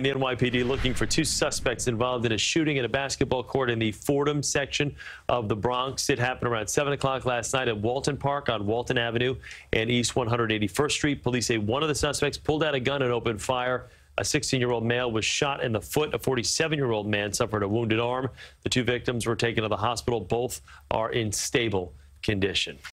The NYPD looking for two suspects involved in a shooting at a basketball court in the Fordham section of the Bronx. It happened around 7 o'clock last night at Walton Park on Walton Avenue and East 181st Street. Police say one of the suspects pulled out a gun and opened fire. A 16-year-old male was shot in the foot. A 47-year-old man suffered a wounded arm. The two victims were taken to the hospital. Both are in stable condition.